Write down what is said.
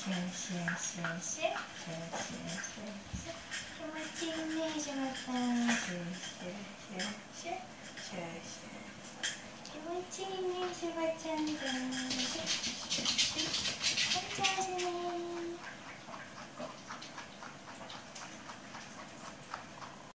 シュシュシュシュシュシュシュシュ気持ちいいねしばちゃん。シュシュシュシュシュシュ気持ちいいねしばちゃんじゃん。